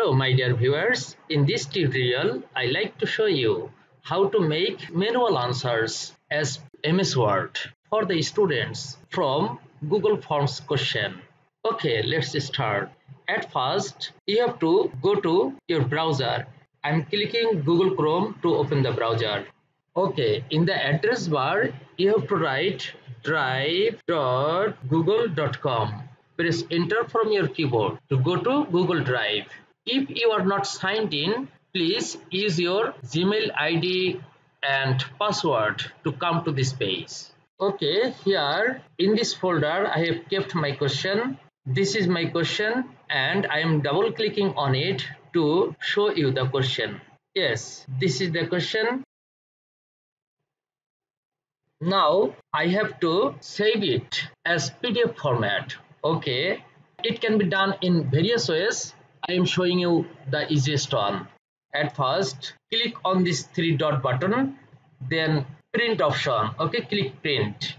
Hello my dear viewers, in this tutorial I like to show you how to make manual answers as MS Word for the students from Google Forms question. Okay, let's start. At first you have to go to your browser. I'm clicking Google Chrome to open the browser. Okay, in the address bar you have to write drive.google.com. Press enter from your keyboard to go to Google Drive. If you are not signed in, please use your Gmail ID and password to come to this page. Okay, here in this folder I have kept my question. This is my question and I am double clicking on it to show you the question. Yes, this is the question. Now I have to save it as PDF format. Okay, it can be done in various ways. I am showing you the easiest one. At first, click on this three dot button, then print option. Okay, click print.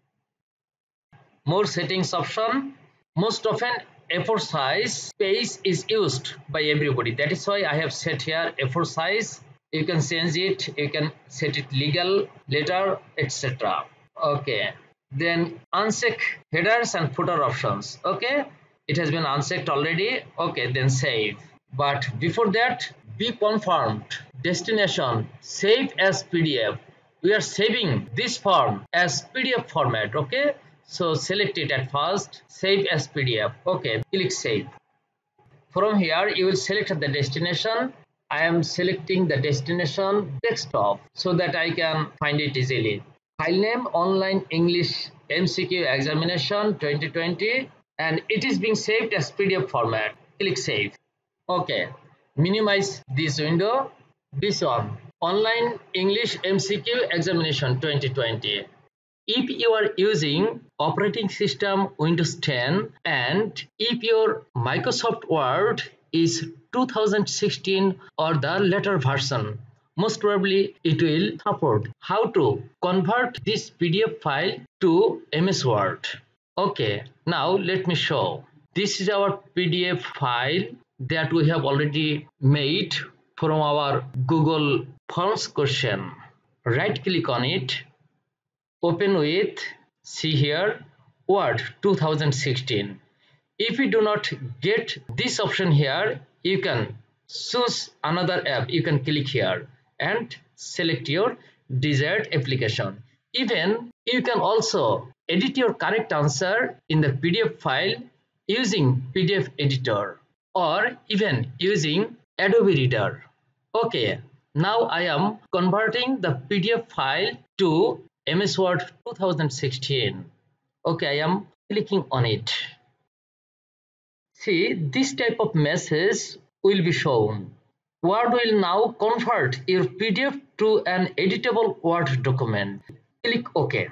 More settings option. Most often A4 size space is used by everybody. That is why I have set here A4 size. You can change it, you can set it legal later, etc. Okay, then uncheck headers and footer options. Okay, it has been unchecked already. Okay, then save. But before that, be confirmed. Destination save as PDF. We are saving this form as PDF format. Okay, so select it at first, save as PDF. Okay, click save. From here you will select the destination. I am selecting the destination desktop so that I can find it easily. File name online English MCQ examination 2020 and it is being saved as PDF format. Click save. Okay, minimize this window. This one online English MCQ examination 2020. If you are using operating system Windows 10 and if your Microsoft Word is 2016 or the later version, most probably it will support how to convert this PDF file to MS Word. Okay, now let me show. This is our PDF file that we have already made from our Google Forms question. Right click on it. Open with, see here, Word 2016. If you do not get this option here, you can choose another app. You can click here and select your desired application. Even you can also edit your correct answer in the PDF file using PDF editor or even using Adobe Reader. Okay, now I am converting the PDF file to MS Word 2016. Okay, I am clicking on it. See, this type of message will be shown. Word will now convert your PDF to an editable Word document. Click OK.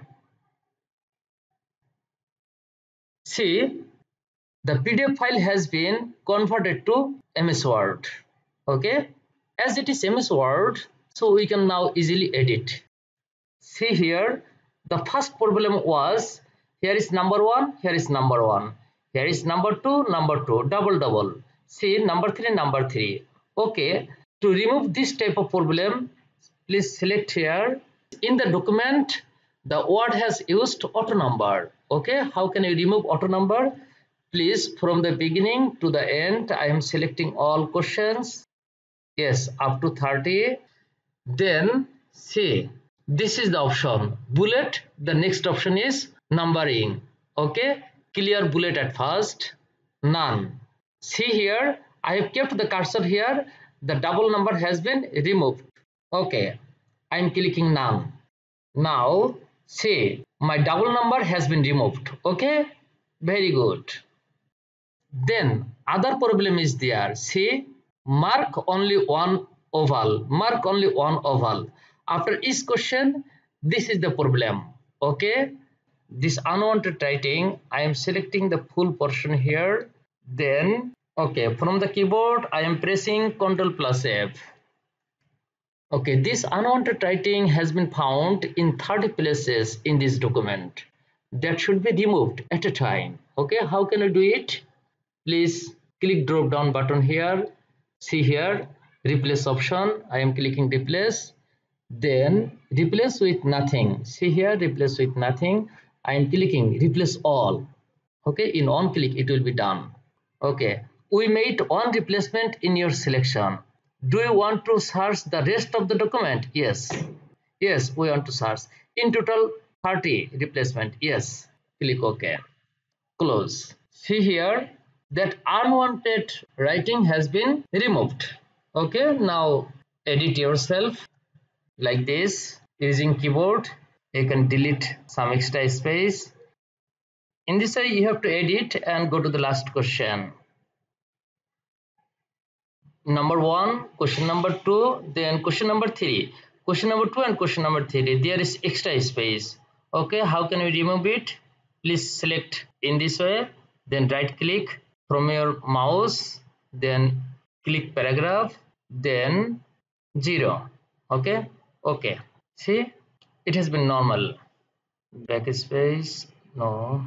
See, the PDF file has been converted to MS Word. Okay, as it is MS Word, so we can now easily edit. See here, the first problem was here is number 1, here is number 1, here is number 2, double. See number 3. Okay, to remove this type of problem, please select here. In the document, the word has used auto number. Okay, how can you remove auto number? Please, from the beginning to the end, I am selecting all questions. Yes, up to 30. Then see, this is the option bullet. The next option is numbering. Okay, clear bullet at first, none. See here, I have kept the cursor here. The double number has been removed. Okay, I am clicking none. Now see, my double number has been removed. Okay, very good. Then other problem is there. See, mark only one oval. Mark only one oval. After each question, this is the problem. Okay, this unwanted writing, I am selecting the full portion here. Then okay, from the keyboard I am pressing Ctrl+F. Okay, this unwanted writing has been found in 30 places in this document. That should be removed at a time. Okay, how can I do it? Please click drop down button here, See here, replace option. I am clicking replace. Then replace with nothing. See here, replace with nothing. I am clicking replace all. Okay, in one click it will be done. Okay, we made one replacement in your selection. Do you want to search the rest of the document? Yes. Yes, we want to search. In total 30 replacement. Yes. Click OK. Close. See here that unwanted writing has been removed. Okay, now edit yourself like this using keyboard. You can delete some extra space. In this way you have to edit and go to the last question. Number 1, question number 2, then question number 3. Question number 2 and question number 3. There is extra space. Okay, how can we remove it? Please select in this way, then right click from your mouse, then click paragraph, then 0. Okay, okay. See, it has been normal. Backspace, no.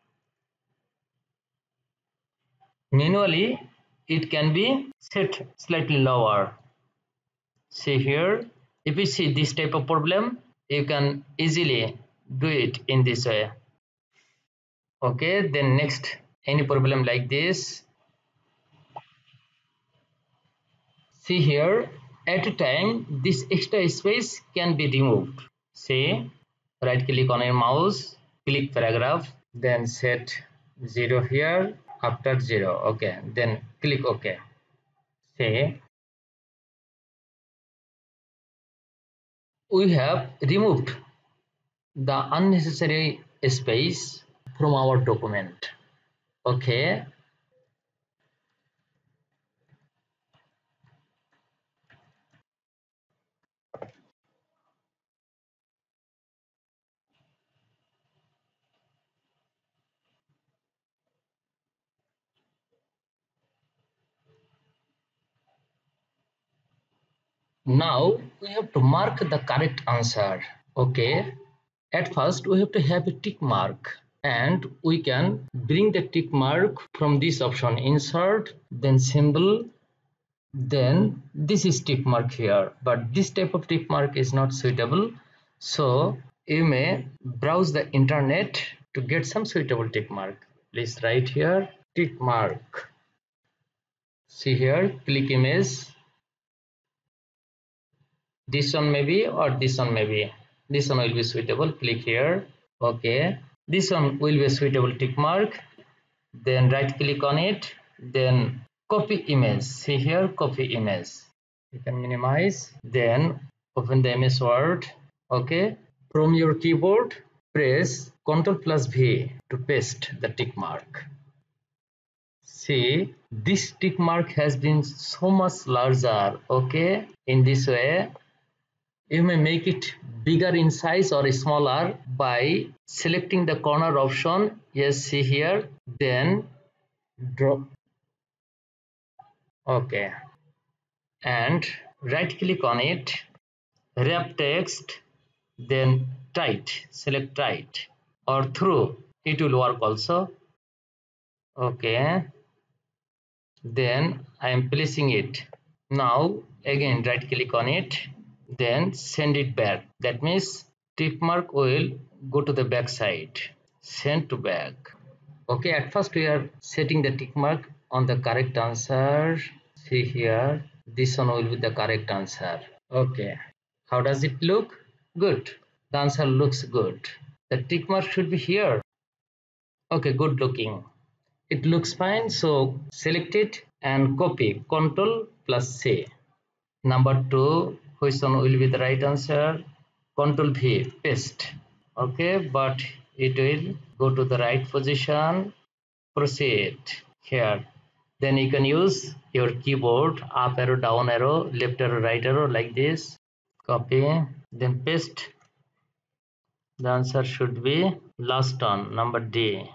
Manually, it can be set slightly lower. See here, if you see this type of problem, you can easily do it in this way. Okay, then next, any problem like this. See here, at a time, this extra space can be removed. Say, right click on your mouse, click paragraph, then set 0 here, after 0. Okay, then click OK. Say, we have removed the unnecessary space from our document. Okay, now we have to mark the correct answer. Okay, at first we have to have a tick mark, and we can bring the tick mark from this option, insert, then symbol, then this is tick mark here, but this type of tick mark is not suitable, so you may browse the internet to get some suitable tick mark. Please write here tick mark. See here, click image. This one maybe, or this one maybe. This one will be suitable. Click here. Okay, this one will be a suitable tick mark. Then right click on it, then copy image. See here, copy image. You can minimize, then open the MS Word. Okay, from your keyboard press Ctrl plus V to paste the tick mark. See, this tick mark has been so much larger. Okay, in this way you may make it bigger in size or smaller by selecting the corner option. Yes, see here, then drop. Okay, and right click on it, wrap text, then tight, select tight or through, it will work also. Okay, then I am placing it. Now again right click on it, then send it back. That means tick mark will go to the back side. Send to back. Okay, at first we are setting the tick mark on the correct answer. See here, this one will be the correct answer. Okay, how does it look? Good. The answer looks good. The tick mark should be here. Okay, good looking. It looks fine, so select it and copy. Ctrl plus C. Number 2, which one will be the right answer? Ctrl V, paste. Okay, but it will go to the right position. Proceed here. Then you can use your keyboard, up arrow, down arrow, left arrow, right arrow, like this. Copy, then paste. The answer should be last one, number D.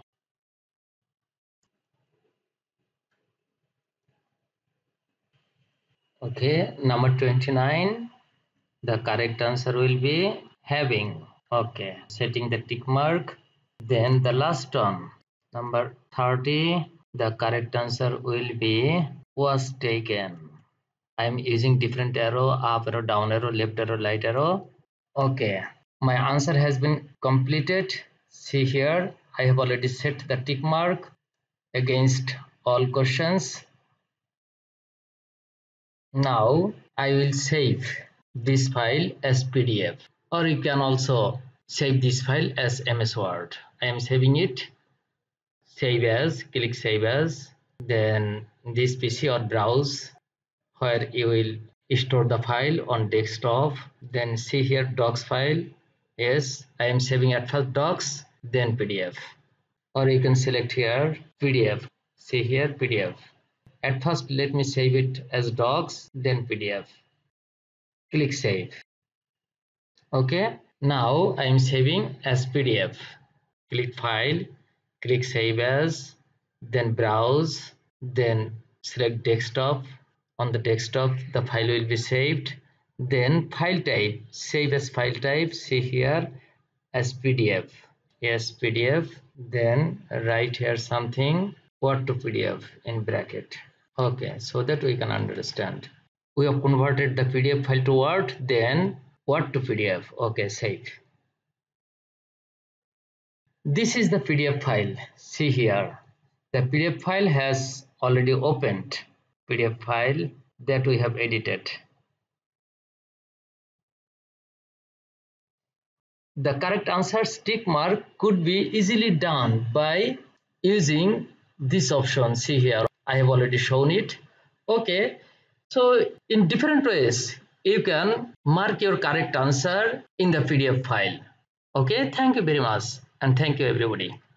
Okay, number 29. The correct answer will be having. Okay, setting the tick mark. Then the last one, number 30. The correct answer will be was taken. I am using different arrow, up arrow, down arrow, left arrow, right arrow. Okay, my answer has been completed. See here, I have already set the tick mark against all questions. Now I will save this file as PDF, or you can also save this file as MS Word. I am saving it. Save as, click save as, then this PC or browse where you will store the file on desktop. Then see here docs file. Yes, I am saving at first docs, then PDF, or you can select here PDF. See here PDF. At first let me save it as docs, then PDF. Click save. Okay, now I am saving as PDF. Click file, click save as, then browse, then select desktop. On the desktop the file will be saved. Then file type, save as file type, see here as PDF. Yes, PDF. Then write here something, Word to PDF in bracket. Okay, so that we can understand. We have converted the PDF file to Word, then Word to PDF. Okay, save. This is the PDF file. See here. The PDF file has already opened. PDF file that we have edited. The correct answer's tick mark could be easily done by using this option. See here, I have already shown it. Okay, so in different ways you can mark your correct answer in the PDF file. Okay, thank you very much and thank you everybody.